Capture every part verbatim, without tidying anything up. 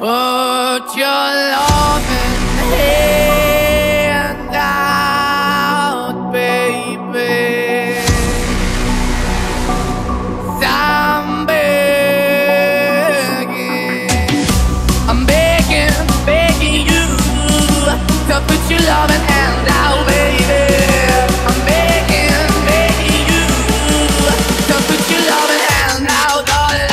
Put your loving hand out, baby. I'm begging, I'm begging, begging you to put your loving hand out, baby. I'm begging, begging you to put your loving hand out, darling.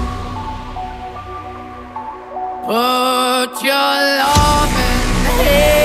Put your loving hand